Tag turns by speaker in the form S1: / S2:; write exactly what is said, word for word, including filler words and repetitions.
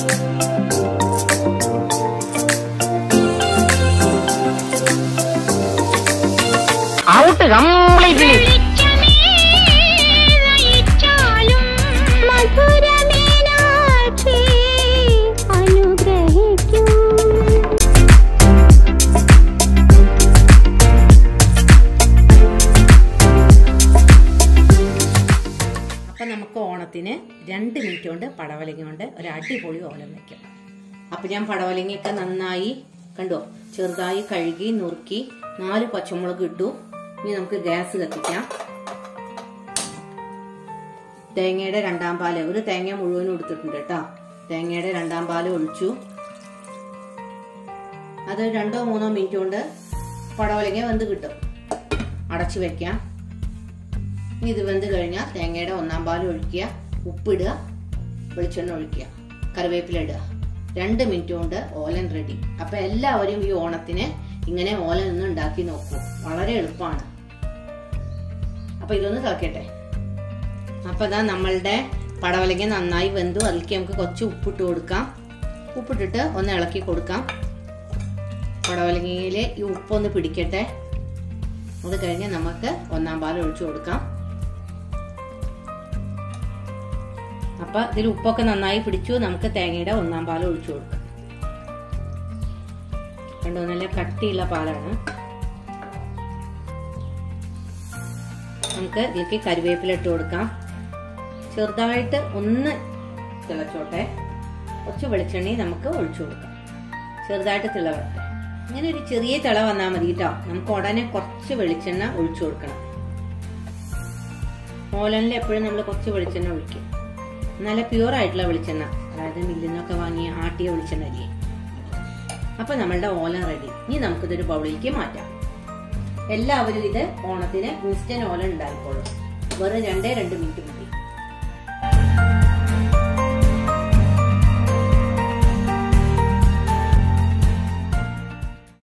S1: Out completely. അപ്പൊ നമുക്ക് ഓണത്തിന് രണ്ട് മിനിറ്റ് കൊണ്ട് പടവലങ്ങ കൊണ്ട് ഒരു അടിപൊളി ഓലം വെക്കാം. അപ്പൊ ഞാൻ പടവലങ്ങയൊക്കെ നന്നായി കണ്ടോ ചെറുതായി കഴുകി നുറുക്കി നാല് പച്ചമുളക് ഇട്ടു. ഇനി നമുക്ക് ഗ്യാസ് കത്തിക്കാം. തേങ്ങയുടെ രണ്ടാം പാല്, ഒരു തേങ്ങ മുഴുവനും എടുത്തിട്ടുണ്ട് കേട്ടോ. തേങ്ങയുടെ രണ്ടാം പാല് ഒഴിച്ചു. അത് രണ്ടോ മൂന്നോ മിനിറ്റ് കൊണ്ട് പടവലങ്ങ വെന്ത് കിട്ടും. അടച്ചു വെക്കാം. ഇനി ഇത് വെന്ത് കഴിഞ്ഞാൽ തേങ്ങയുടെ ഒന്നാം പാല് ഒഴിക്കുക, ഉപ്പിടുക, വെളിച്ചെണ്ണ ഒഴിക്കുക, കറിവേപ്പില ഇടുക. രണ്ട് മിനിറ്റ് കൊണ്ട് ഓലൻ റെഡി. അപ്പൊ എല്ലാവരും ഈ ഓണത്തിന് ഇങ്ങനെ ഓലൻ ഒന്ന് ഉണ്ടാക്കി നോക്കൂ. വളരെ എളുപ്പമാണ്. അപ്പൊ ഇതൊന്ന് തിളക്കട്ടെ. അപ്പൊ ഇതാ നമ്മളുടെ പടവലങ്ങ നന്നായി വെന്തു. അതിലേക്ക് നമുക്ക് കുറച്ച് ഉപ്പിട്ട് കൊടുക്കാം. ഉപ്പിട്ടിട്ട് ഒന്ന് ഇളക്കി കൊടുക്കാം. പടവലങ്ങയില് ഈ ഉപ്പൊന്ന് പിടിക്കട്ടെ. അത് കഴിഞ്ഞ് നമുക്ക് ഒന്നാം പാൽ ഒഴിച്ചു കൊടുക്കാം. അപ്പൊ ഇതിൽ ഉപ്പൊക്കെ നന്നായി പിടിച്ചു. നമുക്ക് തേങ്ങയുടെ ഒന്നാം പാൽ ഒഴിച്ചു കൊടുക്കാം. കണ്ടോ നല്ല കട്ടിയുള്ള പാലാണ്. നമുക്ക് ഇതിലേക്ക് കരിവേപ്പില ഇട്ട് കൊടുക്കാം. ചെറുതായിട്ട് ഒന്ന് തിളച്ചോട്ടെ. കുറച്ച് വെളിച്ചെണ്ണ നമുക്ക് ഒഴിച്ചു കൊടുക്കാം. ചെറുതായിട്ട് തിളവട്ടെ. ഇങ്ങനെ ഒരു ചെറിയ തിള വന്നാൽ മതി കേട്ടോ. നമുക്ക് ഉടനെ കുറച്ച് വെളിച്ചെണ്ണ ഒഴിച്ചു കൊടുക്കണം. ഓലനിൽ എപ്പോഴും നമ്മൾ കുറച്ച് വെളിച്ചെണ്ണ ഒഴിക്കും. നല്ല പ്യൂർ ആയിട്ടുള്ള വെളിച്ചെണ്ണ, അതായത് മില്ലിൽ നിന്നൊക്കെ വാങ്ങിയ ആട്ടിയ വെളിച്ചെണ്ണ അല്ലേ. അപ്പൊ നമ്മളുടെ ഓലൻ റെഡി. ഇനി നമുക്കിതൊരു ബൗളിലേക്ക് മാറ്റാം. എല്ലാവരും ഇത് ഓണത്തിന് ഇൻസ്റ്റന്റ് ഓലൻ ഉണ്ടായിക്കോളും. വെറും രണ്ടേ രണ്ട് മിനിറ്റ് മതി.